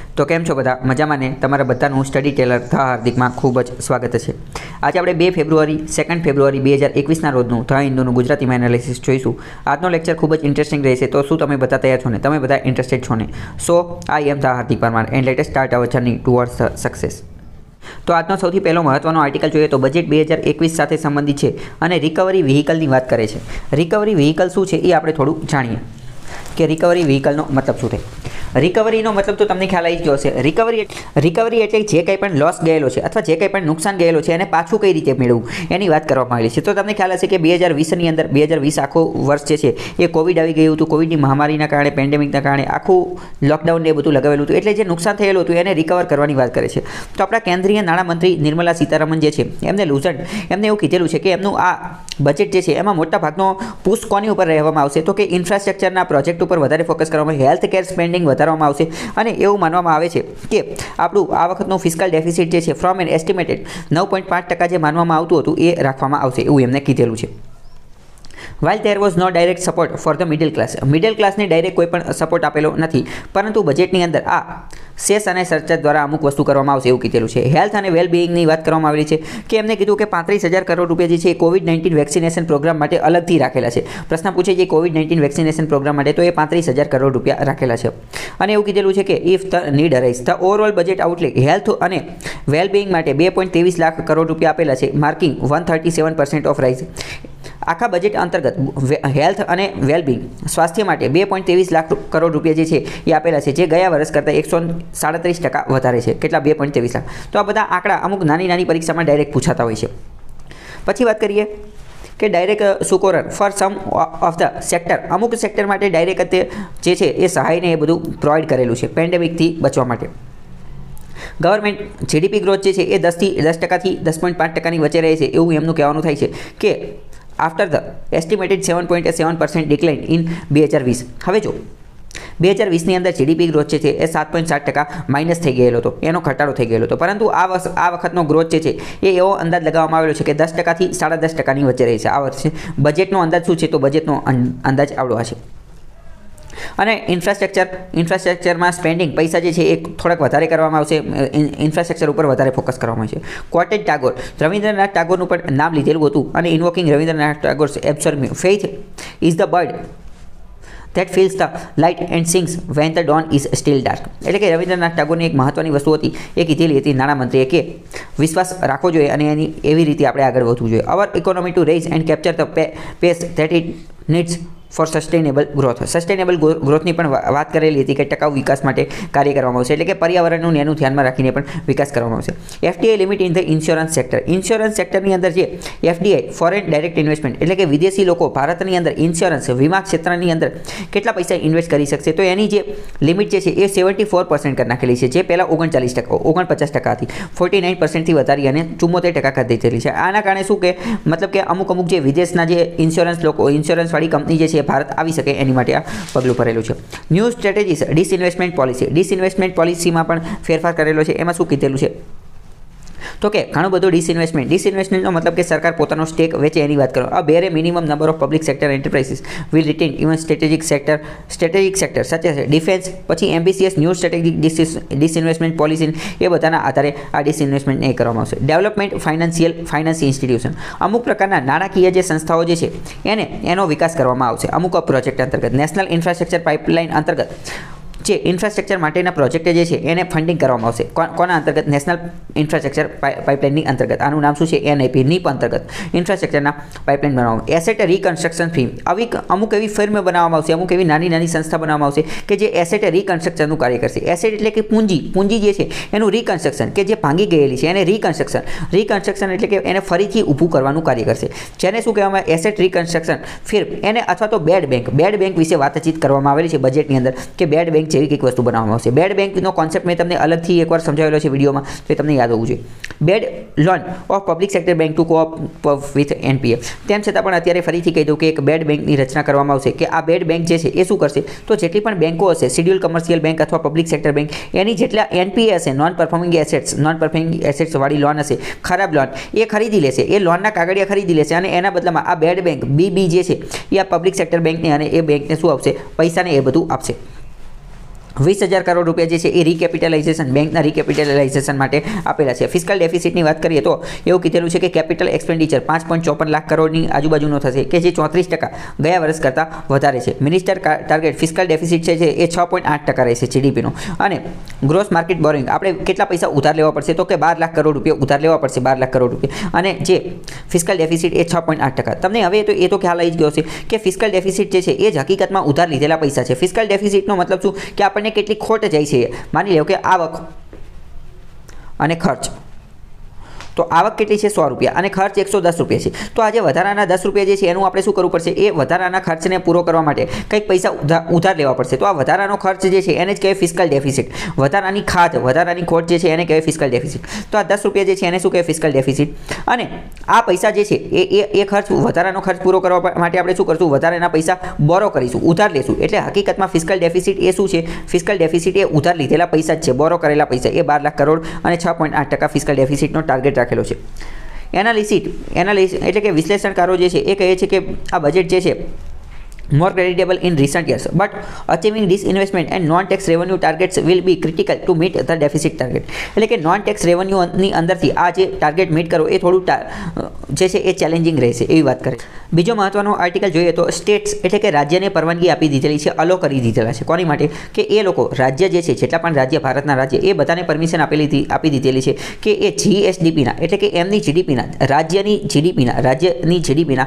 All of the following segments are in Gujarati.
તો કેમ છો બધા મજામાં ને તમારા બધાનું સ્ટડી ટેલર ધ હાર્દિકમાં ખૂબ જ સ્વાગત છે। આજે આપણે 2 ફેબ્રુઆરી 2 ફેબ્રુઆરી 2021ના રોજનું ધ હિન્દુનું ગુજરાતીમાં એનાલિસિસ જોઈશું। આજનો લેક્ચર ખૂબ જ ઇન્ટરેસ્ટિંગ રહેશે। તો શું તમે બધા તૈયાર છો ને? તમે બધા ઇન્ટરેસ્ટેડ છો ને? So I am the Hardik Parmar and let us start our journey towards the success. તો આજનો સૌથી પહેલો મહત્વનો આર્ટિકલ જોઈએ તો બજેટ 2021 સાથે સંબંધિત છે અને રિકવરી વ્હીકલની વાત કરે છે। રિકવરી વ્હીકલ શું છે એ આપણે થોડું જાણીએ કે રિકવરી વ્હીકલનો મતલબ શું થાય। રિકવરીનો મતલબ તો તમને ખ્યાલ આવી ગયો હશે। રિકવરી એટલે જે કંઈ પણ લોસ ગયેલો છે અથવા જે કંઈ પણ નુકસાન ગયેલો છે એને પાછું કઈ રીતે મેળવવું એની વાત કરવામાં આવેલી છે। તો તમને ખ્યાલ હશે કે 2020ની અંદર 2020 આખો વર્ષ જે છે એ કોવિડ આવી ગયું હતું। કોવિડની મહામારીના કારણે પેન્ડેમિકના કારણે આખું લોકડાઉન ને બધું લગાવેલું હતું એટલે જે નુકસાન થયેલું હતું એને રિકવર કરવાની વાત કરે છે। તો આપણા કેન્દ્રીય નાણામંત્રી નિર્મલા સીતારામન જે છે એમને એવું કીધેલું છે કે એમનું આ બજેટ જે છે એમાં મોટા ભાગનો પુશ કોની ઉપર રહેવામાં આવશે તો કે ઇન્ફ્રાસ્ટ્રક્ચરના પ્રોજેક્ટ ઉપર વધારે ફોકસ કરવામાં આવે, હેલ્થ કેર સ્પેન્ડિંગ વધારવામાં આવશે અને એવું માનવામાં આવે છે કે આપણું આ વખતનું ફિસ્કલ ડેફિસિટ જે છે ફ્રોમ એન એસ્ટિમેટેડ 9.5% જે માનવામાં આવતું હતું એ રાખવામાં આવશે એવું એમને કીધેલું છે। While there was no direct support for the middle classને ડાયરેક્ટ કોઈ પણ સપોર્ટ આપેલો નથી પરંતુ બજેટની અંદર આ સેસ અને સરચાર્જ દ્વારા અમુક વસ્તુ કરવામાં આવશે એવું કીધેલું છે। હેલ્થ અને વેલબિંગની વાત કરવામાં આવેલી છે કે એમને કીધું કે 35,000 કરોડ રૂપિયા જે છે એ કોવિડ-19 વેક્સિનેશન પ્રોગ્રામ માટે અલગથી રાખેલા છે। પ્રશ્ન પૂછે છે કોવિડ-19 વેક્સિનેશન પ્રોગ્રામ માટે તો એ 35,000 કરોડ રૂપિયા રાખેલા છે અને એવું કીધેલું છે કે if the need arise the overall budget outlay health અને વેલબિંગ માટે 2.23 લાખ કરોડ રૂપિયા આપેલા છે માર્કિંગ 137% ઓફ રાઇઝ। આખા બજેટ અંતર્ગત હેલ્થ અને વેલબિંગ સ્વાસ્થ્ય માટે 2.23 લાખ કરોડ રૂપિયા જે છે એ આપેલા છે જે ગયા વર્ષ કરતાં 137% વધારે છે। કેટલા? 2.23 લાખ। તો આ બધા આંકડા અમુક નાની પરીક્ષામાં ડાયરેક્ટ પૂછાતા હોય છે। પછી વાત કરીએ કે direct succour for some of the sector અમુક સેક્ટર માટે ડાયરેક્ટ જે છે એ સહાયને એ બધું પ્રોવાઈડ કરેલું છે પેન્ડેમિકથી બચવા માટે। ગવર્મેન્ટ જીડીપી ગ્રોથ જે છે એ 10%થી 10.5%ની વચ્ચે રહે છે એવું એમનું કહેવાનું થાય છે કે after the estimated 7.7% decline in 2020। હવે જો 2020ની અંદર જીડીપી ગ્રોથ છે એ 7.7% માઇનસ થઈ ગયેલો હતો, એનો ઘટાડો થઈ ગયેલો હતો પરંતુ આ વખતનો ગ્રોથ જે છે એ એવો અંદાજ લગાવવામાં આવેલો છે કે 10%થી 10.5%ની વચ્ચે રહે છે આ વર્ષે। બજેટનો અંદાજ શું છે તો બજેટનો અંદાજ આવડો હશે અને ઇન્ફ્રાસ્ટ્રક્ચરમાં સ્પેન્ડિંગ પૈસા જે છે એ થોડાક વધારે કરવામાં આવશે, ઇન્ફ્રાસ્ટ્રક્ચર ઉપર વધારે ફોકસ કરવામાં આવશે। ક્વોટેડ ટાગોર રવિન્દ્રનાથ ટાગોરનું પણ નામ લીધેલું હતું અને invoking Rabindranath Tagore absorbing faith is the bird that feels the light and sings when the dawn is still dark। એટલે કે રવિન્દ્રનાથ ટાગોરની એક મહત્વની વસ્તુ હતી એ કીધેલી હતી નાણામંત્રીએ કે વિશ્વાસ રાખવો જોઈએ અને એની એવી રીતે આપણે આગળ વધવું જોઈએ। Our economy to raise and capture the pace that it needs for sustainable growth. Sustainable ગ્રોથની પણ વાત કરેલી હતી કે ટકાઉ વિકાસ માટે કાર્ય કરવામાં આવશે એટલે કે પર્યાવરણનું એનું ધ્યાનમાં રાખીને પણ વિકાસ કરવામાં આવશે। FDI limit in the insurance સેક્ટરની અંદર જે એફડીઆઈ ફોરેન ડાયરેક્ટ ઇન્વેસ્ટમેન્ટ એટલે કે વિદેશી લોકો ભારતની અંદર ઇન્સ્યોરન્સ વીમા ક્ષેત્રની અંદર કેટલા પૈસા ઇન્વેસ્ટ કરી શકશે તો એની જે લિમિટ જે છે એ 74% કરી નાખેલી છે જે પહેલાં 49% હતી 49%થી વધારી અને 74% કરી દીધેલી છે। આના કારણે શું કે મતલબ કે અમુક જે વિદેશના જે ઇન્સ્યોરન્સવાળી કંપની જે છે ભારત આવી શકે એની માટે આ પગલું ભરેલું છે। ન્યૂ સ્ટ્રેટેજીસ ડિસઇન્વેસ્ટમેન્ટ પોલિસીમાં પણ ફેરફાર કરેલો છે। એમાં શું કીધેલું છે તો કે ઘણું બધું ડિસઇન્વેસ્ટમેન્ટનો મતલબ કે સરકાર પોતાનો સ્ટેક વેચે એની વાત કરો। આ bare minimum number of public sector enterprises will retain even strategic sector such as defence પછી ambitious new strategic disinvestment policy એ બધાના આધારે આ ડિસઇન્વેસ્ટમેન્ટ એ કરવામાં આવશે। ડેવલપમેન્ટ ફાઇનાન્સ ઇન્સ્ટિટ્યુશન અમુક પ્રકારના નાણાકીય જે સંસ્થાઓ જે છે એનો વિકાસ કરવામાં આવશે અમુક પ્રોજેક્ટ અંતર્ગત। નેશનલ ઇન્ફ્રાસ્ટ્રક્ચર પાઇપલાઇન અંતર્ગત જે ઇન્ફ્રાસ્ટ્રક્ચર માટેના પ્રોજેક્ટ જે છે એને ફંડિંગ કરવામાં આવશે કોના અંતર્ગત? નેશનલ ઇન્ફ્રાસ્ટ્રક્ચર પાઇપલાઇનની અંતર્ગત। આનું નામ શું છે? એનઆઈપી નીપ અંતર્ગત ઇન્ફ્રાસ્ટ્રક્ચરના પાઇપલાઇન બનાવવામાં એસેટ રિકન્સ્ટ્રક્શન ફી અમુક એવી ફર્મ બનાવવામાં આવશે અમુક એવી નાની સંસ્થા બનાવવામાં આવશે કે જે એસેટ રિકન્સ્ટ્રક્શનનું કાર્ય કરશે। એસેટ એટલે કે પૂંજી જે છે એનું રિકન્સ્ટ્રક્શન કે જે ભાંગી ગયેલી છે એને રિકન્સ્ટ્રક્શન એટલે કે એને ફરીથી ઊભું કરવાનું કાર્ય કરશે જેને શું કહેવામાં આવે? એસેટ રિકન્સ્ટ્રક્શન ફર્મ એને અથવા તો બેડ બેંક વિશે વાતચીત કરવામાં આવેલી છે બજેટની અંદર કે બેડ બેંક જેવી કંઈક વસ્તુ બનાવવામાં આવશે। બેડ બેંકનો કોન્સેપ્ટ મેં તમને અલગથી એકવાર સમજાવેલો છે વિડીયોમાં તો એ તમને યાદ હોવું જોઈએ। Bad loan of public sector bank to co-op with NPF તેમ છતાં પણ અત્યારે ફરીથી કહી દઉં કે એક બેડ બેંકની રચના કરવામાં આવશે કે આ બેડ બેંક જે છે એ શું કરશે તો જેટલી પણ બેંકો હશે શેડ્યુલ કમર્શિયલ બેંક અથવા પબ્લિક સેક્ટર બેંક એની જેટલા એનપીએ હશે નોન પરફોર્મિંગ એસેટ્સ વાળી લોન હશે ખરાબ લોન એ ખરીદી લેશે એ લોનના કાગળિયા ખરીદી લેશે અને એના બદલામાં આ બેડ બેંક બીબી જે છે એ આ પબ્લિક સેક્ટર બેંકને અને એ બેંકને શું આપશે? પૈસાને એ બધું આપશે। 20,000 કરોડ રૂપિયા જે છે એ રીકેપિટલાઇઝેશન બેંકના રીકેપિટલાઇઝેશન માટે આપેલા છે. ફિસ્કલ ડેફિસિટની વાત કરીએ તો એવું કીધેલું છે કે કેપિટલ એક્સપેન્ડિચર 5.54 લાખ કરોડની આજુબાજુનો થશે કે જે 34% ગયા વર્ષ કરતાં વધારે છે. મિનિસ્ટર ટાર્ગેટ ફિસ્કલ ડેફિસિટ છે એ 6.8% રહેશે જીડીપીનો. અને ગ્રોસ માર્કેટ બોરોઇંગ આપણે કેટલા પૈસા ઉધાર લેવા પડશે તો કે 12 લાખ કરોડ રૂપિયા ઉધાર લેવા પડશે, 12 લાખ કરોડ રૂપિયા. અને જે ફિસ્કલ ડેફિસિટ એ 6.8%. તમને હવે એ તો ખ્યાલ આવી ગયો છે કે ફિસ્કલ ડેફિસિટ જે છે એ જ હકીકતમાં ઉધાર લીધેલા પૈસા છે. ફિસ્કલ ડેફિસિટનો મતલબ શું કે આપણને કેટલી ખોટ જાય છે. માની લો કે આવક અને ખર્ચ, તો આવક કેટલી છે 100 રૂપિયા અને ખર્ચ 110 રૂપિયા છે. તો આજે વધારાના 10 રૂપિયા જે છે એનું આપણે શું કરવું પડશે, એ વધારાના ખર્ચને પૂરો કરવા માટે કંઈક પૈસા ઉધાર લેવા પડશે. તો આ વધારાનો ખર્ચ જે છે એને જ કહેવાય ફિસ્કલ ડેફિસિટ. વધારાની ખાધ, વધારાની ખોટ જે છે એને કહેવાય ફિસ્કલ ડેફિસિટ. તો આ 10 રૂપિયા જે છે એને શું કહેવાય ફિસ્કલ ડેફિસિટ. અને આ પૈસા જે છે એ ખર્ચ, વધારાનો ખર્ચ પૂરો કરવા માટે આપણે શું કરશું, વધારાના પૈસા બોરો કરીશું, ઉધાર લેશું. એટલે હકીકતમાં ફિસ્કલ ડેફિસિટ એ શું છે, ફિસ્કલ ડેફિસિટ એ ઉધાર લીધેલા પૈસા જ છે, બોરો કરેલા પૈસા. એ 12 લાખ કરોડ અને 6.8% ફિસ્કલ ડેફિસિટનો ટાર્ગેટ રાખેલો છે. એનાલિસિસ એટલે કે વિશ્લેષણકારો જે છે એ કહે છે કે આ બજેટ જે છે more creditable in recent years, but achieving this investment and non-tax revenue targets will be critical to meet the deficit target. એટલે કે નોન ટેક્સ રેવન્યુની અંદરથી આ જે ટાર્ગેટ મીટ કરો એ થોડું જે છે એ ચેલેન્જિંગ રહેશે એવી વાત કરે. બીજો મહત્વનો આર્ટિકલ જોઈએ તો સ્ટેટ્સ એટલે કે રાજ્યને પરવાનગી આપી દીધેલી છે, અલો કરી દીધેલા છે. કોની માટે કે એ લોકો રાજ્ય જે છે, જેટલા પણ રાજ્ય ભારતના રાજ્ય, એ બધાને પરમિશન આપી દીધેલી છે કે એ જીએસડીપીના એટલે કે એમની જીડીપીના, રાજ્યની જીડીપીના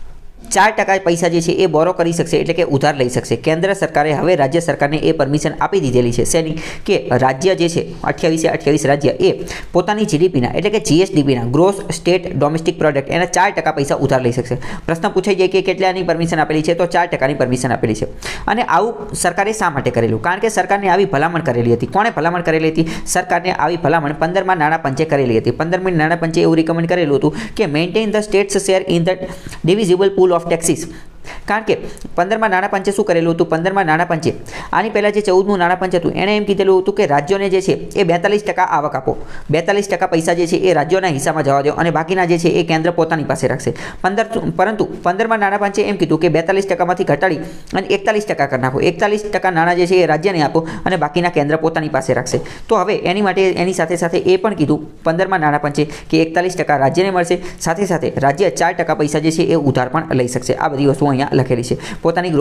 4% પૈસા જે છે એ બોરો કરી શકશે, એટલે કે ઉધાર લઈ શકશે. કેન્દ્ર સરકારે હવે રાજ્ય સરકારને એ પરમિશન આપી દીધેલી છે. શેની કે રાજ્ય જે છે 28 રાજ્ય એ પોતાની જીડીપીના એટલે કે જીએસડીપીના ગ્રોસ સ્ટેટ ડોમેસ્ટિક પ્રોડક્ટ એના 4% પૈસા ઉધાર લઈ શકશે. પ્રશ્ન પૂછાઈ જાય કે કેટલાની પરમિશન આપેલી છે, તો 4%ની પરમિશન આપેલી છે. અને આવું સરકારે શા માટે કરેલું, કારણ કે સરકારને આવી ભલામણ કરેલી હતી. કોણે ભલામણ કરેલી હતી? સરકારને આવી ભલામણ 15મા નાણાં પંચે કરેલી હતી. 15મી નાણાં પંચે એવું રિકમેન્ડ કરેલું હતું કે maintain the states share in the divisible pool of taxes. કારણ કે 15મા નાણાં પંચે શું કરેલું હતું, 15મા નાણાં પંચે આની પહેલાં જે 14મું નાણાં પંચ હતું એણે એમ કીધેલું હતું કે રાજ્યોને જે છે એ 42% આવક આપો, 42% પૈસા જે છે એ રાજ્યોના હિસ્સામાં જવા દો અને બાકીના જે છે એ કેન્દ્ર પોતાની પાસે રાખશે. પરંતુ 15મા નાણાં પંચે એમ કીધું કે 42%માંથી ઘટાડી અને 41% કરી નાખો. 41% નાણાં જે છે એ રાજ્યને આપો અને બાકીના કેન્દ્ર પોતાની પાસે રાખશે. તો હવે એની માટે એની સાથે એ પણ કીધું 15મા નાણાં પંચે કે 41% રાજ્યને મળશે, સાથે રાજ્ય 4% પૈસા જે છે એ ઉધાર પણ લઈ શકશે. આ બધી વસ્તુ અહીંયા લખેલી છે પોતાની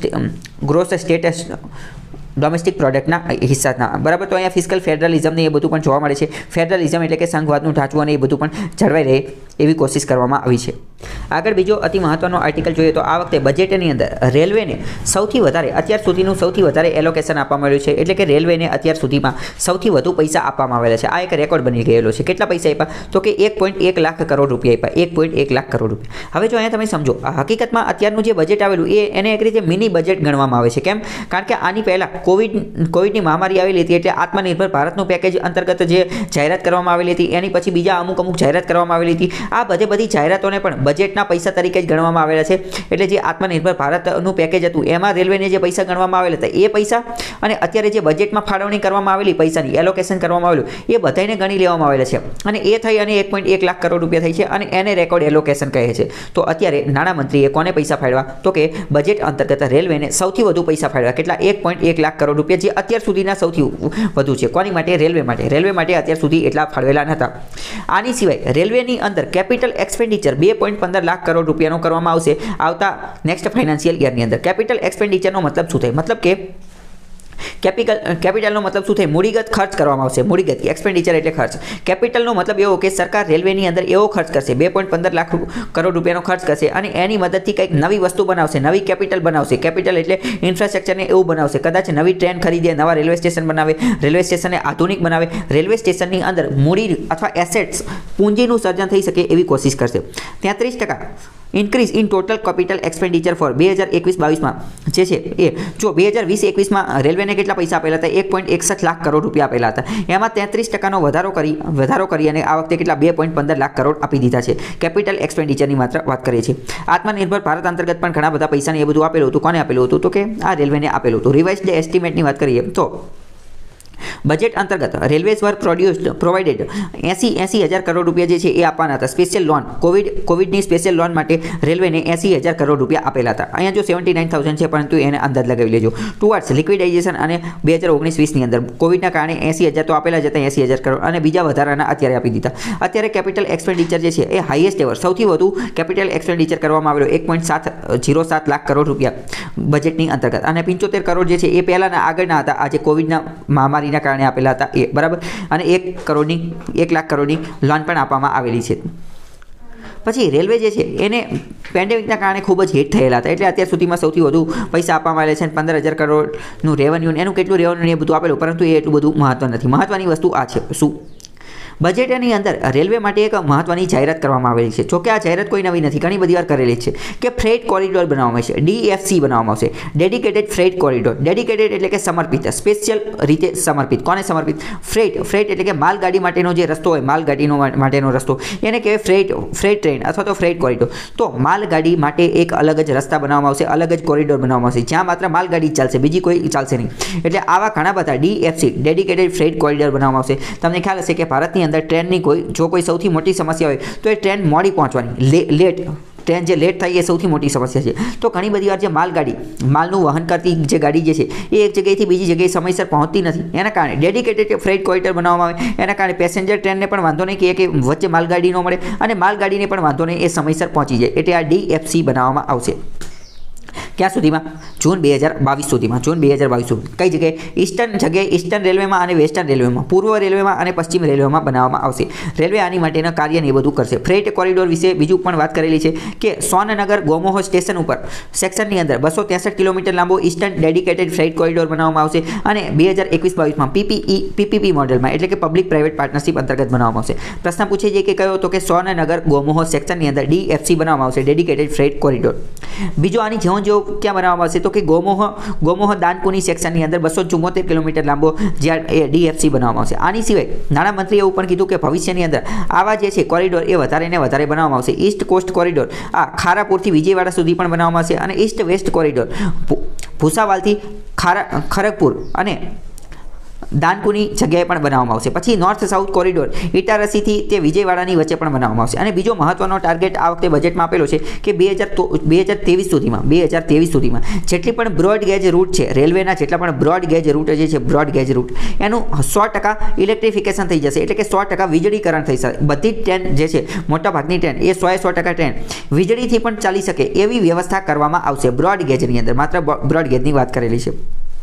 ગ્રોસ સ્ટેટ ડોમેસ્ટિક પ્રોડક્ટના હિસ્સાના. બરાબર. તો અહીંયા ફિસ્કલ ફેડરલિઝમ ને એ બધું પણ જોવા મળે છે. ફેડરલિઝમ એટલે કે સંઘવાદનું ઢાંચું અને એ બધું પણ જળવાઈ રહે એવી કોશિશ કરવામાં આવી છે. આગળ બીજો અતિ મહત્વનો આર્ટિકલ જોઈએ તો આ વખતે બજેટની અંદર રેલવેને સૌથી વધારે, અત્યાર સુધીનું સૌથી વધારે એલોકેશન આપવામાં આવ્યું છે. એટલે કે રેલવેને અત્યાર સુધીમાં સૌથી વધુ પૈસા આપવામાં આવેલા છે. આ એક રેકોર્ડ બની ગયેલો છે. કેટલા પૈસા આપ્યા તો કે 1.1 લાખ કરોડ રૂપિયા આપ્યા. 1.1 લાખ કરોડ રૂપિયા. હવે જો અહીંયા તમે સમજો, હકીકતમાં અત્યારનું જે બજેટ આવેલું એને એક રીતે મિની બજેટ ગણવામાં આવે છે. કેમ? કારણ કે આની પહેલાં કોવિડની મહામારી આવેલી હતી, એટલે આત્મનિર્ભર ભારતનું પેકેજ અંતર્ગત જે જાહેરાત કરવામાં આવેલી હતી એની પછી બીજા અમુક જાહેરાત કરવામાં આવેલી હતી. આ બધી જાહેરાતોને પણ બજેટના પૈસા તરીકે જ ગણવામાં આવેલા છે. એટલે જે આત્મનિર્ભર ભારતનું પેકેજ હતું એમાં રેલવેને જે પૈસા ગણવામાં આવેલા હતા એ પૈસા અને અત્યારે જે બજેટમાં ફાળવણી કરવામાં આવેલી પૈસાની એલોકેશન કરવામાં આવેલું એ બધાને ગણી લેવામાં આવેલા છે. અને એ થઈ અને 1.1 લાખ કરોડ રૂપિયા થઈ છે અને એને રેકોર્ડ એલોકેશન કહે છે. તો અત્યારે નાણામંત્રીએ કોને પૈસા ફાળવ્યા તો કે બજેટ અંતર્ગત રેલવેને સૌથી વધુ પૈસા ફાળવ્યા. કેટલા? 1.1 લાખ કરોડ રૂપિયા, જે અત્યાર સુધીના સૌથી વધુ છે. કોની માટે? રેલવે માટે. રેલવે માટે અત્યાર સુધી એટલા ફાળવેલા નહોતા. આની સિવાય રેલવેની અંદર કેપિટલ એક્સપેન્ડિચર 2.15 લાખ કરોડ રૂપિયાનો કરવામાં આવશે આવતા નેક્સ્ટ ફાઇનાન્શિયલ યરની અંદર. કેપિટલ એક્સપેન્ડિચરનો મતલબ શું થાય? મતલબ કે કેપિટલનો મતલબ શું થાય? મૂડીગત ખર્ચ કરવામાં આવશે. મૂડીગત એક્સપેન્ડિચર એટલે ખર્ચ. કેપિટલનો મતલબ એવો કે સરકાર રેલવેની અંદર એવો ખર્ચ કરશે, 2.15 લાખ કરોડ રૂપિયાનો ખર્ચ કરશે અને એની મદદથી કંઈક નવી વસ્તુ બનાવશે, નવી કેપિટલ બનાવશે. કેપિટલ એટલે ઇન્ફ્રાસ્ટ્રક્ચરને એવું બનાવશે, કદાચ નવી ટ્રેન ખરીદે, નવા રેલવે સ્ટેશન બનાવે, રેલવે સ્ટેશનને આધુનિક બનાવે, રેલવે સ્ટેશનની અંદર મૂડી અથવા એસેટ્સ પૂંજીનું સર્જન થઈ શકે એવી કોશિશ કરશે. 33% increase in total capital expenditure for 2021-22માં જે છે એ જો 2020-21માં રેલવેને કેટલા પૈસા આપેલા હતા? 1.61 લાખ કરોડ રૂપિયા આપેલા હતા. એમાં 33%નો વધારો કરી અને આ વખતે કેટલા? 2.15 લાખ કરોડ આપી દીધા છે. કેપિટલ એક્સપેન્ડિચરની માત્ર વાત કરીએ છીએ. આત્મનિર્ભર ભારત અંતર્ગત પણ ઘણા બધા પૈસાને એ બધું આપેલું હતું. કોને આપેલું હતું તો કે આ રેલવેને આપેલું હતું. રિવાઇઝડ એસ્ટિમેટની વાત કરીએ તો બજેટ અંતર્ગત રેલવેઝ વર પ્રોવાઇડેડ 80,000 કરોડ રૂપિયા જે છે એ આપવાના હતા. સ્પેશિયલ લોન કોવિડની સ્પેશિયલ લોન માટે રેલવેને 80,000 કરોડ રૂપિયા આપેલા હતા. અહીંયા જો 79,000 છે, પરંતુ એને અંદાજ લગાવી લેજો. ટુવર્ડ્સ લિક્વિડાઇઝેશન અને 2019-20ની અંદર કોવિડના કારણે 80,000 તો આપેલા જ હતા, 80,000 કરોડ, અને બીજા વધારાના અત્યારે આપી દીધા. અત્યારે કેપિટલ એક્સપેન્ડિચર જે છે એ હાઈએસ્ટ એવર સૌથી વધુ કેપિટલ એક્સપેન્ડિચર કરવામાં આવેલો 1.707 લાખ કરોડ રૂપિયા બજેટની અંતર્ગત, અને 75 કરોડ જે છે એ પહેલાના આગળના હતા, આજે કોવિડના મહામારીના કારણે આપેલા હતા એ, બરાબર. અને 1 લાખ કરોડની લોન પણ આપવામાં આવેલી છે. પછી રેલવે જે છે એને પેન્ડેમિકના કારણે ખૂબ જ હિટ થયેલા હતા, એટલે અત્યાર સુધીમાં સૌથી વધુ પૈસા આપવામાં આવેલા છે. 15,000 કરોડનું રેવન્યુ, એનું કેટલું રેવન્યુ એ બધું આપેલું, પરંતુ એ એટલું બધું મહત્વ નથી. મહત્વની વસ્તુ આ છે. શું? બજેટની અંદર રેલવે માટે એક મહત્વની જાહેરાત કરવામાં આવેલી છે. જોકે આ જાહેરાત કોઈ નવી નથી, ઘણી બધી વાર કરેલી છે કે ફ્રેટ કોરિડોર બનાવવામાં આવશે, DFC બનાવવામાં આવશે, ડેડિકેટેડ ફ્રેટ કોરિડોર. ડેડિકેટેડ એટલે કે સમર્પિત, સ્પેશિયલ રીતે સમર્પિત. કોને સમર્પિત? ફ્રેટ એટલે કે માલગાડી માટેનો જે રસ્તો હોય, માલગાડીનો માટેનો રસ્તો, એને કહેવાય ફ્રેટ ટ્રેન અથવા તો ફ્રેટ કોરિડોર. તો માલગાડી માટે એક અલગ જ રસ્તા બનાવવામાં આવશે, અલગ જ કોરિડોર બનાવવામાં આવશે, જ્યાં માત્ર માલગાડી જ ચાલશે, બીજી કોઈ ચાલશે નહીં. એટલે આવા ઘણા બધા DFC ડેડિકેટેડ ફ્રેટ કોરિડોર બનાવવામાં આવશે. તમને ખ્યાલ હશે કે ભારતની અંદર ટ્રેનની કોઈ સૌથી મોટી સમસ્યા હોય તો એ ટ્રેન મોડી પહોંચવાની, લેટ ટ્રેન જે લેટ થાય એ સૌથી મોટી સમસ્યા છે. તો ઘણી બધી વાર જે માલનું વહન કરતી જે ગાડી જે છે એ એક જગ્યાએથી બીજી જગ્યાએ સમયસર પહોંચતી નથી, એના કારણે ડેડિકેટેડ ફ્રેટ કોરિડોર બનાવવામાં આવે. એના કારણે પેસેન્જર ટ્રેનને પણ વાંધો નહીં કે વચ્ચે માલગાડી ન મળે, અને માલગાડીને પણ વાંધો નહીં, એ સમયસર પહોંચી જાય. એટલે આ DFC બનાવવામાં આવશે. ક્યાં સુધીમાં? જૂન 2022 સુધીમાં. જૂન 2022 સુધી. કઈ જગ્યાએ? ઈસ્ટર્ન રેલવેમાં અને વેસ્ટર્ન રેલવેમાં, પૂર્વ રેલવેમાં અને પશ્ચિમ રેલવેમાં બનાવવામાં આવશે. રેલવે આની માટેના કાર્યને એ બધું કરશે. ફ્રેટ કોરિડોર વિશે બીજું પણ વાત કરેલી છે કે સોનનગર ગોમોહ સ્ટેશન ઉપર સેક્શનની અંદર 263 કિલોમીટર લાંબો ઈસ્ટર્ન ડેડિકેટેડ ફ્રેટ કોરિડોર બનાવવામાં આવશે, અને 2021-22માં PPP મોડેલમાં, એટલે કે પબ્લિક પ્રાઇવેટ પાર્ટનરશિપ અંતર્ગત બનાવવામાં આવશે. પ્રશ્ન પૂછે છે કે કયો? તો કે સોનનગર ગોમોહ સેક્શનની અંદર DFC બનાવવામાં આવશે, ડેડિકેટેડ ફ્રેટ કોરિડોર. બીજો આની જેવો ક્યાં બનાવવામાં આવશે? તો કે ગોમોહ દાનકુની સેક્શનની અંદર 274 કિલોમીટર લાંબો જ્યાં DFC બનાવવામાં આવશે. આની સિવાય નાણામંત્રીએ એવું પણ કીધું કે ભવિષ્યની અંદર આવા જે છે કોરિડોર એ વધારે ને વધારે બનાવવામાં આવશે. ઈસ્ટ કોસ્ટ કોરિડોર આ ખારાપુરથી વિજયવાડા સુધી પણ બનાવવામાં આવશે, અને ઈસ્ટ વેસ્ટ કોરિડોર ભૂસાવાલથી ખરગપુર અને દાનકુની જગ્યાએ પણ બનાવવામાં આવશે. પછી નોર્થ સાઉથ કોરિડોર ઇટારસીથી તે વિજયવાડાની વચ્ચે પણ બનાવવામાં આવશે. અને બીજો મહત્વનો ટાર્ગેટ આ વખતે બજેટમાં આપેલો છે કે 2023 સુધીમાં જેટલી પણ બ્રોડ ગેજ રૂટ છે, રેલવેના જેટલા પણ બ્રોડ ગેજ રૂટ જે છે, બ્રોડ ગેજ રૂટ એનું 100% ઇલેક્ટ્રિફિકેશન થઈ જશે, એટલે કે 100% વીજળીકરણ થઈ જશે. બધી જ ટ્રેન જે છે, મોટાભાગની ટ્રેન એ 100% ટ્રેન વીજળીથી પણ ચાલી શકે એવી વ્યવસ્થા કરવામાં આવશે બ્રોડ ગેજની અંદર. માત્ર બ્રોડ ગેજની વાત કરેલી છે.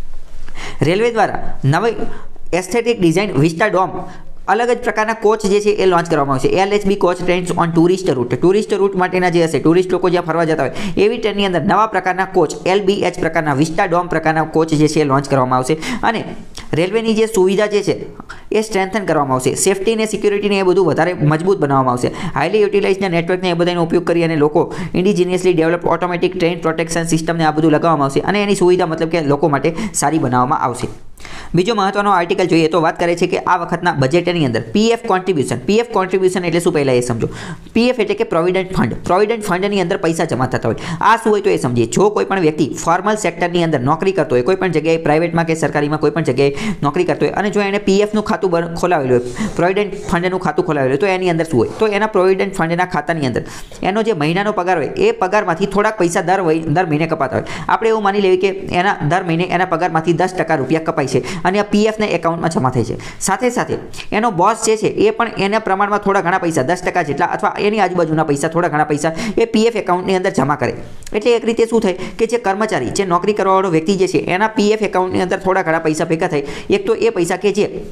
રેલવે દ્વારા નવી એસ્થેટિક ડિઝાઇન વિસ્ટા ડોમ અલગ જ પ્રકારના કોચ જે છે એ લોન્ચ કરવામાં આવશે. LHB coach trains on tourist route માટેના જે હશે, ટુરિસ્ટ લોકો જ્યાં ફરવા જતા હોય એવી ટ્રેનની અંદર નવા પ્રકારના કોચ, LBH પ્રકારના વિસ્ટા ડોમ પ્રકારના કોચ જે છે એ લોન્ચ કરવામાં આવશે. અને રેલવેની જે સુવિધા જે છે એ સ્ટ્રેન્થન કરવામાં આવશે. સેફ્ટી ને સિક્યુરિટીને એ બધું વધારે મજબૂત બનાવવામાં આવશે. હાઈલી યુટિલાઇઝના નેટવર્કને એ બધાનો ઉપયોગ કરી અને લોકો indigenously develop automatic train protection સિસ્ટમને આ બધું લગાવવામાં આવશે, અને એની સુવિધા મતલબ કે લોકો માટે સારી બનાવવામાં આવશે. બીજો મહત્વનો આર્ટિકલ જોઈએ તો વાત કરે છે કે આ વખતના બજેટની અંદર PF કોન્ટ્રીબ્યુશન એટલે શું પહેલાં એ સમજો. PF એટલે કે પ્રોવિડન્ટ ફંડની અંદર પૈસા જમા થતા હોય. આ શું હોય તો એ સમજીએ. જો કોઈ પણ વ્યક્તિ ફોર્મલ સેક્ટરની અંદર નોકરી કરતો હોય, કોઈ પણ જગ્યાએ પ્રાઇવેટમાં કે સરકારીમાં કોઈ પણ જગ્યાએ નોકરી કરતો હોય, અને જો એને PFનું ખાતું ખોલાવેલું હોય, પ્રોવિડન્ટ ફંડનું ખાતું ખોલાવેલું હોય, તો એની અંદર શું હોય? તો એના પ્રોવિડન્ટ ફંડના ખાતાની અંદર એનો જે મહિનાનો પગાર હોય એ પગારમાંથી થોડાક પૈસા દર મહિને કપાતા હોય. આપણે એવું માની લેવી કે એના દર મહિને એના પગારમાંથી 10% રૂપિયા કપાય છે, અને આ PFને એકાઉન્ટમાં જમા થાય છે. સાથે સાથે એનો બોસ જે છે એ પણ એના પ્રમાણમાં થોડા ઘણા પૈસા 10% જેટલા અથવા એની આજુબાજુના પૈસા, થોડા ઘણા પૈસા એ PF એકાઉન્ટની અંદર જમા કરે. એટલે એક રીતે શું થાય કે જે કર્મચારી, જે નોકરી કરવાવાળો વ્યક્તિ જે છે એના PF એકાઉન્ટની અંદર થોડા ઘણા પૈસા ભેગા થાય. એક તો એ પૈસા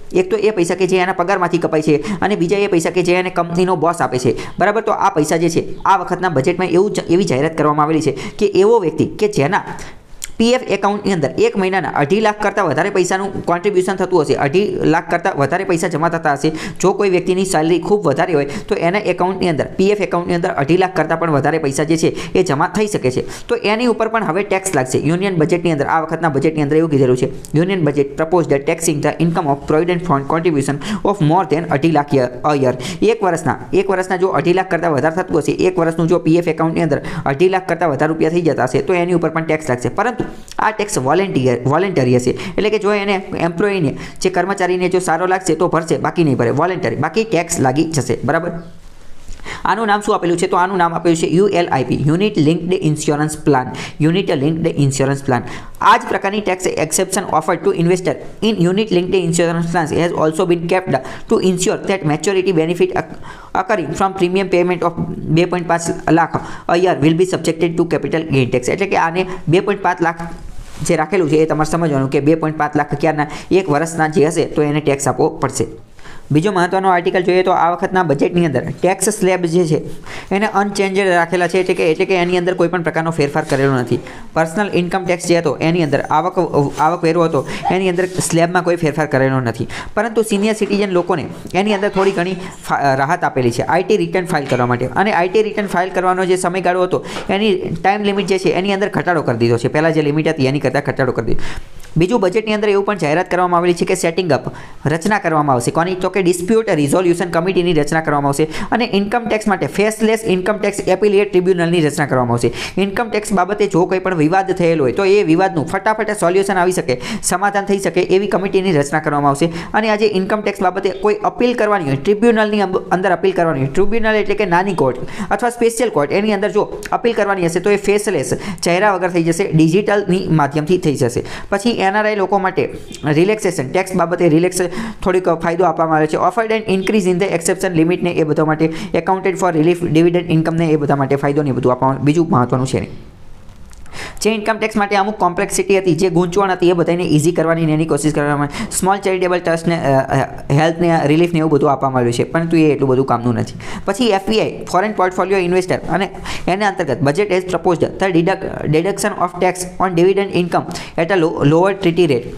કે જે એના પગારમાંથી કપાય છે, અને બીજા એ પૈસા કે જે એને કંપનીનો બોસ આપે છે. બરાબર. તો આ પૈસા જે છે આ વખતના બજેટમાં એવી જાહેરાત કરવામાં આવેલી છે કે એવો વ્યક્તિ કે જેના PF એકાઉન્ટની અંદર એક મહિનાના 2.5 લાખ કરતાં વધારે પૈસાનું કોન્ટ્રીબ્યુશન થતું હશે, 2.5 લાખ કરતાં વધારે પૈસા જમા થતા હશે. જો કોઈ વ્યક્તિની સેલરી ખૂબ વધારે હોય તો એના એકાઉન્ટની અંદર, PF એકાઉન્ટની અંદર 2.5 લાખ કરતાં પણ વધારે પૈસા જે છે એ જમા થઈ શકે છે. તો એની ઉપર પણ હવે ટેક્સ લાગશે. યુનિયન બજેટની અંદર, આ વખતના બજેટની અંદર એવું કીધેલું છે, union budget proposed taxing the income of provident fund contribution of more than 2.5 lakh a year. એક વર્ષના જો 2.5 લાખ કરતાં વધારે થતું હશે, એક વર્ષનું જો PF એકાઉન્ટની અંદર 2.5 લાખ કરતાં વધારે રૂપિયા થઈ જતા હશે તો એની ઉપર પણ ટેક્સ લાગશે. પરંતુ આ ટેક્સ વોલેન્ટરી હશે, એટલે કે જો એને એમ્પ્લોયીને જે કર્મચારીને જો સારો લાગશે તો ભરશે, બાકી નહીં ભરે, વોલેન્ટરી, બાકી ટેક્સ લાગી જશે, બરાબર. આનું નામ શું આપેલું છે? તો આનું નામ આપેલું છે ULIP, unit linked insurance plan. Unit linked insurance plan. આ જ પ્રકારની tax exception offered to investor in unit linked insurance plans has also been capped to ensure that maturity benefit occurring from premium payment of 2.5 lakh a year will be subjected to capital gain tax. એટલે કે આને 2.5 લાખ જે રાખેલું છે એ તમારે સમજવાનું કે 2.5 લાખ ક્યારના એક વર્ષના જે હશે તો એને ટેક્સ આપવો પડશે. બીજો મહત્વનો આર્ટિકલ જોઈએ તો આ વખતના બજેટની અંદર ટેક્સ સ્લેબ જે છે એને અનચેન્જેડ રાખેલા છે, એટલે કે એની અંદર કોઈ પણ પ્રકારનો ફેરફાર કરેલો નથી. પર્સનલ ઇન્કમ ટેક્સ જે હતો એની અંદર આવકવેરો હતો એની અંદર સ્લેબમાં કોઈ ફેરફાર કરેલો નથી, પરંતુ સિનિયર સિટીઝન લોકોને એની અંદર થોડી ઘણી રાહત આપેલી છે આઈટી રિટર્ન ફાઇલ કરવા માટે. અને આઈટી રિટર્ન ફાઇલ કરવાનો જે સમયગાળો હતો એની ટાઈમ લિમિટ જે છે એની અંદર ઘટાડો કરી દીધો છે, પહેલાં જે લિમિટ હતી એની કરતાં ઘટાડો કરી દીધો. બીજું બજેટની અંદર એવું પણ જાહેરાત કરવામાં આવેલી છે કે સેટિંગ અપ રચના કરવામાં આવશે. કોની? તો કે ડિસ્પ્યુટ રિઝોલ્યુશન કમિટીની રચના કરવામાં આવશે અને ઇન્કમ ટેક્સ માટે ફેસલેસ ઇન્કમ ટેક્સ એપિલિએટ ટ્રિબ્યુનલની રચના કરવામાં આવશે. ઇન્કમ ટેક્સ બાબતે જો કોઈ પણ વિવાદ થયેલો હોય તો એ વિવાદનું ફટાફટ સોલ્યુશન આવી શકે, સમાધાન થઈ શકે એવી કમિટીની રચના કરવામાં આવશે. અને આજે ઇન્કમ ટેક્સ બાબતે કોઈ અપીલ કરવાની હોય, ટ્રિબ્યુનલની અંદર અપીલ કરવાની હોય, ટ્રિબ્યુનલ એટલે કે નાની કોર્ટ અથવા સ્પેશિયલ કોર્ટ, એની અંદર જો અપીલ કરવાની હશે તો એ ફેસલેસ ચહેરા વગર થઈ જશે, ડિજિટલની માધ્યમથી થઈ જશે. પછી NRI લોકો માટે રિલેક્સેશન ટેક્સ બાબતે થોડીક ફાયદો આપવામાં આવે છે. Offered and increase in the exception લિમિટને એ બધા માટે, એકાઉન્ટેડ ફોર રિલીફ ડિવિડન્ડ ઇન્કમને એ બધા માટે ફાયદો ને બધું આપવામાં બીજું મહત્વનું છે. જે ઇન્કમ ટેક્સ માટે અમુક કોમ્પ્લેક્સિટી હતી, જે ગૂંચવણ હતી, એ બધાને ઇઝી કરવાની એની કોશિશ કરવામાં, સ્મોલ ચેરિટેબલ ટ્રસ્ટને હેલ્થને રિલીફને એવું બધું આપવામાં આવ્યું છે, પરંતુ એ એટલું બધું કામનું નથી. પછી FPI ફોરેન પોર્ટફોલિયો ઇન્વેસ્ટર, અને એના અંતર્ગત budget as proposed the deduction of tax on dividend income at a lower treaty rate.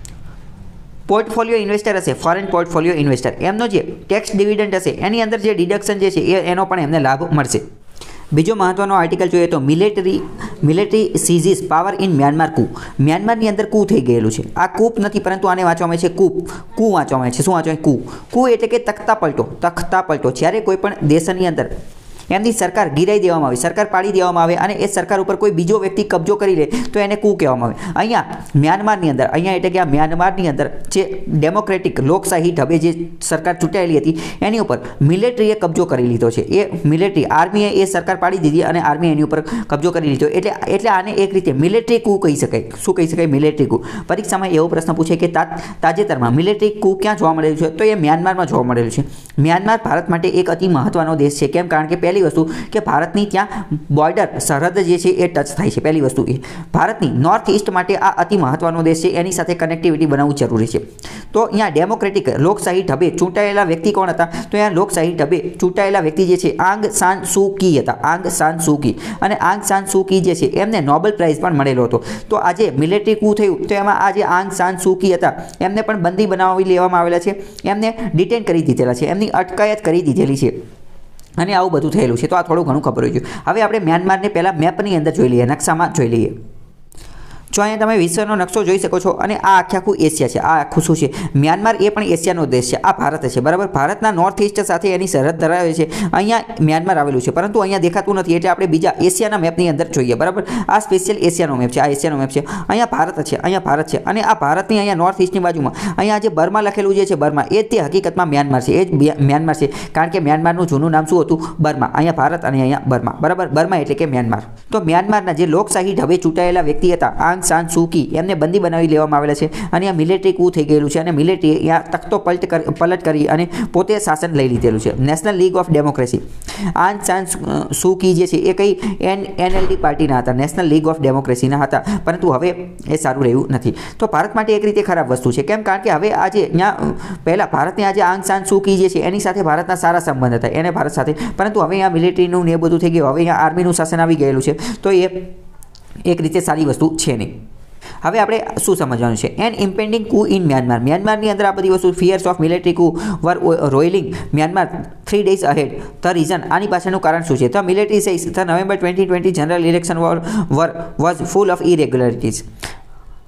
Portfolio investor હશે, ફોરેન પોર્ટફોલિયો ઇન્વેસ્ટર, એમનો જે ટેક્સ ડિવિડન્ડ હશે એની અંદર જે ડિડક્શન જે છે એનો પણ એમને લાભ મળશે. બીજો મહત્વનો આર્ટિકલ જોઈએ તો military seizes power in Myanmar coup. મ્યાનમારની અંદર કૂ થઈ ગયેલું છે. આ કૂપ નથી, પરંતુ આને વાંચવામાં આવે છે કૂ વાંચવામાં આવે છે. શું વાંચવામાં? કૂ એટલે કે તખ્તા પલટો. જ્યારે કોઈ પણ દેશની અંદર એમની સરકાર ગિરાઈ દેવામાં આવે, સરકાર પાડી દેવામાં આવે અને એ સરકાર ઉપર કોઈ બીજો વ્યક્તિ કબજો કરી લે તો એને કૂ કહેવામાં આવે. અહીંયા મ્યાનમારની અંદર, એટલે કે આ મ્યાનમારની અંદર જે ડેમોક્રેટિક લોકશાહી ઢબે જે સરકાર ચૂંટાયેલી હતી એની ઉપર મિલિટરીએ કબજો કરી લીધો છે. એ મિલિટરી આર્મીએ એ સરકાર પાડી દીધી અને આર્મીએ એની ઉપર કબજો કરી લીધો, એટલે આને એક રીતે મિલિટરી કૂ કહી શકાય. શું કહી શકાય? Military coup. પરીક્ષામાં એવો પ્રશ્ન પૂછે કે તાજેતરમાં મિલિટરી કૂ ક્યાં જોવા મળેલું છે? તો એ મ્યાનમારમાં જોવા મળેલું છે. મ્યાનમાર ભારત માટે એક અતિ મહત્વનો દેશ છે. કેમ? કારણ કે પહેલી વસ્તુ કે ભારતની ત્યાં બોર્ડર સરહદ જે છે એ ટચ થાય છે. પહેલી વસ્તુ એ ભારતની નોર્થ ઇસ્ટ માટે આ અતિ મહત્વનો દેશ છે, એની સાથે કનેક્ટિવિટી બનાવવું જરૂરી છે. તો અહીંયા ડેમોક્રેટિક લોકશાહી ઢબે ચૂંટાયેલા વ્યક્તિ કોણ હતા? તો અહીંયા લોકશાહી ઢબે ચૂંટાયેલા વ્યક્તિ જે છે આંગ સાન સૂ કી હતા. આંગ સાન સૂ કી. અને આંગ સાન સૂ કી જે છે એમને નોબેલ પ્રાઇઝ પણ મળેલો હતો. તો આજે મિલિટરી કૂ થયું તો એમાં આજે આંગ સાન સૂ કી હતા એમને પણ બંદી બનાવી લેવામાં આવેલા છે, એમને ડિટેન કરી દીધેલા છે, એમની અટકાયત કરી દીધેલી છે અને આવું બધું થયેલું છે. તો આ થોડું ઘણું ખબર હોય છે. હવે આપણે મ્યાનમારને પહેલાં મેપની અંદર જોઈ લઈએ, નકશામાં જોઈ લઈએ. જો અહીંયા તમે વિશ્વનો નકશો જોઈ શકો છો અને આ આખું એશિયા છે. આ આખું શું છે? મ્યાનમાર એ પણ એશિયાનો દેશ છે. આ ભારત છે, બરાબર. ભારતના નોર્થ ઇસ્ટ સાથે એની સરહદ ધરાવે છે. અહીંયા મ્યાનમાર આવેલું છે, પરંતુ અહીંયા દેખાતું નથી, એટલે આપણે બીજા એશિયાના મેપની અંદર જોઈએ, બરાબર. આ સ્પેશિયલ એશિયાનો મેપ છે. આ એશિયાનો મેપ છે. અહીંયા ભારત છે, અને આ ભારતની અહીંયા નોર્થ ઇસ્ટની બાજુમાં અહીંયા જે બર્મા લખેલું જે છે, બર્મા, એ તે હકીકતમાં મ્યાનમાર છે. એ જ મ્યાનમાર છે, કારણ કે મ્યાનમારનું જૂનું નામ શું હતું? બર્મા. અહીંયા ભારત અને અહીંયા બર્મા, બરાબર. બર્મા એટલે કે મ્યાનમાર. તો મ્યાનમારના જે લોકશાહી ઢબે ચૂંટાયેલા વ્યક્તિ હતા આંગ સાન સૂ કી, એમને બંદી બનાવી લેવામાં આવેલા છે અને આ મિલિટરી કૂ થઈ ગયેલું છે અને મિલિટરીએ અહીંયા તખ્તો પલટ કરી અને પોતે શાસન લઈ લીધેલું છે. National league of democracy, Aung San Suu Kyi જે છે એ કઈ NLD પાર્ટીના હતા, નેશનલ લીગ ઓફ ડેમોક્રેસીના હતા, પરંતુ હવે એ સારું રહ્યું નથી. તો ભારત માટે એક રીતે ખરાબ વસ્તુ છે. કેમ? કારણ કે હવે આજે અહીંયા પહેલાં ભારતની આજે આંગ સાન સૂ કી જે છે એની સાથે ભારતના સારા સંબંધ હતા એને ભારત સાથે, પરંતુ હવે અહીંયા મિલિટરીનું ને એ બધું થઈ ગયું, હવે અહીંયા આર્મીનું શાસન આવી ગયેલું છે, તો એ એક રીતે સારી વસ્તુ છે નહીં. હવે આપણે શું સમજવાનું છે? An impending coup in Myanmar. મ્યાનમારની અંદર આ બધી વસ્તુ fears of military coup were roiling Myanmar 3 days ahead. The reason, આની પાછળનું કારણ શું છે? The military says the November 2020 general election was full of irregularities.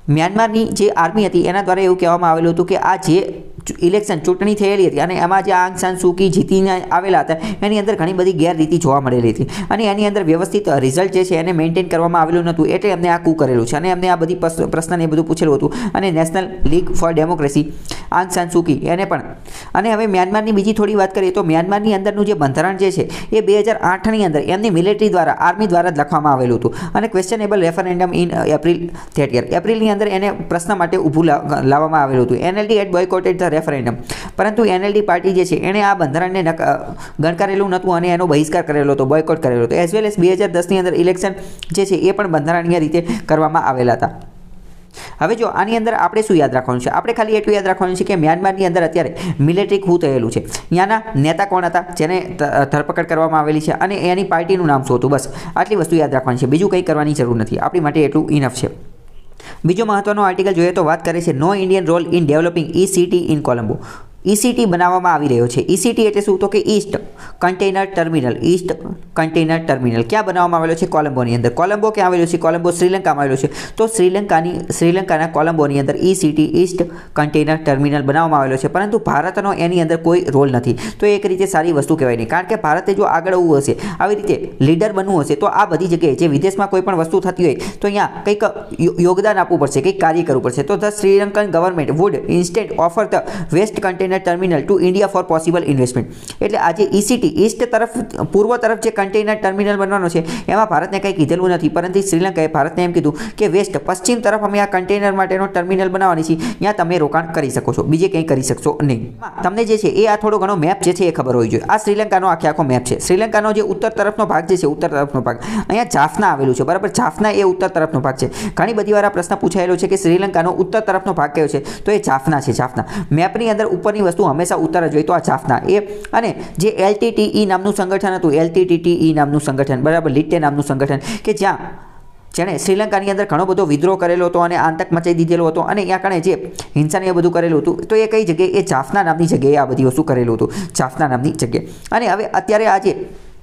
મ્યાનમારની જે આર્મી હતી એના દ્વારા એવું કહેવામાં આવેલું હતું કે આ જે ઇલેક્શન ચૂંટણી થયેલી હતી અને એમાં જે આંગ સાન સૂ કી જીતીને આવેલા હતા એની અંદર ઘણી બધી ગેરરીતિ જોવા મળેલી હતી અને એની અંદર વ્યવસ્થિત રિઝલ્ટ જે છે એને મેન્ટેન કરવામાં આવેલું નહોતું, એટલે એમને આ કૂ કરેલું છે અને એમને આ બધી પ્રશ્નને બધું પૂછેલું હતું. અને national league for democracy Aung San Suu Kyi એને પણ. અને હવે મ્યાનમારની બીજી થોડી વાત કરીએ તો મ્યાનમારની અંદરનું જે બંધારણ જે છે એ 2008ની અંદર એમની મિલિટરી દ્વારા આર્મી દ્વારા જ લખવામાં આવેલું હતું અને questionable referendum in April that year એપ્રિલની અંદર એને પ્રશ્ન માટે ઊભું લાવવામાં આવેલું હતું. NLD had boycotted the referendum, પરંતુ NLD પાર્ટી જે છે એણે આ બંધારણને ગણકારેલું નહોતું અને એનો બહિષ્કાર કરેલો હતો, બોયકોટ કરેલો હતો. એઝ વેલ એઝ 2010ની અંદર ઇલેક્શન જે છે એ પણ બંધારણીય રીતે કરવામાં આવેલા હતા. હવે જો આની અંદર આપણે શું યાદ રાખવાનું છે, આપણે ખાલી એટલું યાદ રાખવાનું છે કે મ્યાનમારની અંદર અત્યારે મિલિટરી કૂ થયેલું છે. ત્યાંના નેતા કોણ હતા જેને ધરપકડ કરવામાં આવેલી છે અને એની પાર્ટીનું નામ શું હતું, બસ આટલી વસ્તુ યાદ રાખવાની છે, બીજું કંઈ કરવાની જરૂર નથી. આપણી માટે એટલું ઇનફ છે. બીજો મહત્વનો આર્ટિકલ જોઈએ તો વાત કરે છે no Indian role in developing ECT in Colombo. ECT બનાવવામાં આવી રહ્યો છે. ECT એટલે શું તો કે east container terminal. East container terminal ક્યાં બનાવવામાં આવેલો છે? કોલંબોની અંદર. કોલંબો ક્યાં આવેલું છે? કોલંબો શ્રીલંકામાં આવેલું છે. તો શ્રીલંકાના કોલંબોની અંદર ECT ઈસ્ટ કન્ટેનર ટર્મિનલ બનાવવામાં આવેલો છે, પરંતુ ભારતનો એની અંદર કોઈ રોલ નથી. તો એક રીતે સારી વસ્તુ કહેવાય નહીં, કારણ કે ભારતે જો આગળ આવવું હશે, આવી રીતે લીડર બનવું હશે, તો આ બધી જગ્યાએ જે વિદેશમાં કોઈ પણ વસ્તુ થતી હોય તો અહીંયા કંઈક યોગદાન આપવું પડશે, કંઈક કાર્ય કરવું પડશે. તો the Sri Lankan government would instead offer the west container terminal to India for possible investment. એટલે આજે ECT ઈસ્ટ તરફ પૂર્વ તરફ જે કન્ટેનર ટર્મિનલ બનવાનો છે એમાં ભારતને કંઈ કીધેલું નથી, પરંતુ શ્રીલંકાએ ભારતને એમ કીધું કે વેસ્ટ પશ્ચિમ તરફ અમે આ કન્ટેનર માટેનો ટર્મિનલ બનાવવાની છે, ત્યાં તમે રોકાણ કરી શકો છો, બીજે કંઈ કરી શકશો નહીં. તમને જે છે એ આ થોડો ઘણો મેપ જે છે એ ખબર હોવી જોઈએ. આ શ્રીલંકાનો આખો મેપ છે. શ્રીલંકાનો જે ઉત્તર તરફનો ભાગ જે છે, ઉત્તર તરફનો ભાગ અહીંયા જાફના આવેલું છે, બરાબર. જાફના એ ઉત્તર તરફનો ભાગ છે. ઘણી બધી વાર આ પ્રશ્ન પૂછાયેલો છે કે શ્રીલંકાનો ઉત્તર તરફનો ભાગ કયો છે, તો એ જાફના છે. જાફના મેપની અંદર ઉપરની વસ્તુ હંમેશા ઉત્તર જ હોય, તો આ જાફના એ. અને જે LTTE નામનું સંગઠન હતું, LTTE નામનું સંગઠન, બરાબર, લિટ્ટે નામનું સંગઠન, કે જેણે શ્રીલંકાની અંદર ઘણો બધો વિદ્રોહ કરેલો હતો અને આતંક મચાવી દીધેલો હતો અને ત્યાં કણે જે હિંસાને એ બધું કરેલું હતું, તો એ કઈ જગ્યાએ? એ જાફના નામની જગ્યાએ આ બધી વસ્તુ કરેલું હતું, જાફના નામની જગ્યાએ. અને હવે અત્યારે આજે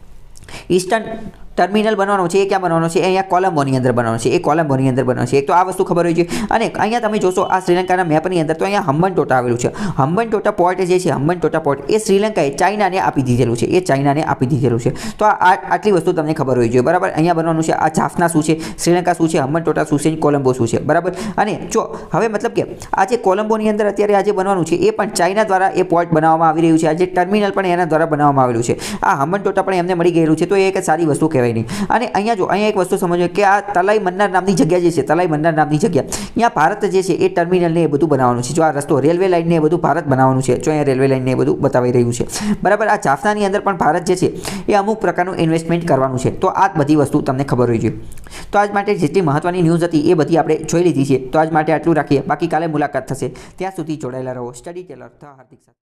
ઈસ્ટર્ન ટર્મિનલ બનવાનો છે, એ ક્યાં બનવાનો છે? અહીંયા કોલંબોની અંદર બનવાનો છે. એ કોલંબોની અંદર બનવાનો છે. એક તો આ વસ્તુ ખબર હોય છે. અને અહીંયા તમે જોશો આ શ્રીલંકાના મેપની અંદર, તો અહીંયા હમ્બનટોટા આવેલું છે. હમ્બનટોટા પોર્ટ જે છે, હમ્બનટોટા પોર્ટ એ શ્રીલંકાએ ચાઇનાને આપી દીધેલું છે. એ ચાઇનાને આપી દીધેલું છે. તો આટલી વસ્તુ તમને ખબર હોવી જોઈએ, બરાબર. અહીંયા બનવાનું છે. આ જાફના શું છે, શ્રીલંકા શું છે, હમ્બનટોટા શું છે, કોલંબો શું છે, બરાબર. અને જો હવે મતલબ કે આ જે કોલંબોની અંદર અત્યારે આજે બનવાનું છે એ પણ ચાઇના દ્વારા એ પોર્ટ બનાવવામાં આવી રહ્યું છે. આ જે ટર્મિનલ પણ એના દ્વારા બનાવવામાં આવેલું છે. આ હમ્બનટોટા પણ એમને મળી ગયેલું છે, તો એ એક સારી વસ્તુ કહેવાય નહીં. અને અહીંયા એક વસ્તુ સમજો કે આ તલાઈ મન્નાર નામની જગ્યા જે છે, તલાઈ મન્નાર નામની જગ્યા, અહીંયા ભારત જે છે એ ટર્મિનલને એ બધું બનાવવાનું છે. જો આ રસ્તો રેલવે લાઇનને એ બધું ભારત બનાવવાનું છે, જો અહીંયા રેલવે લાઇનને એ બધું બતાવી રહ્યું છે, બરાબર. આ જાફનાની અંદર પણ ભારત જે છે એ અમુક પ્રકારનું ઇન્વેસ્ટમેન્ટ કરવાનું છે. તો આ બધી વસ્તુ તમને ખબર હોવી જોઈએ. તો આજ માટે જેટલી મહત્વની ન્યૂઝ હતી એ બધી આપણે જોઈ લીધી છે. તો આજ માટે આટલું રાખીએ, બાકી કાલે મુલાકાત થશે. ત્યાં સુધી જોડાયેલા રહો સ્ટડી ટેલર હાર્દિક સાથે.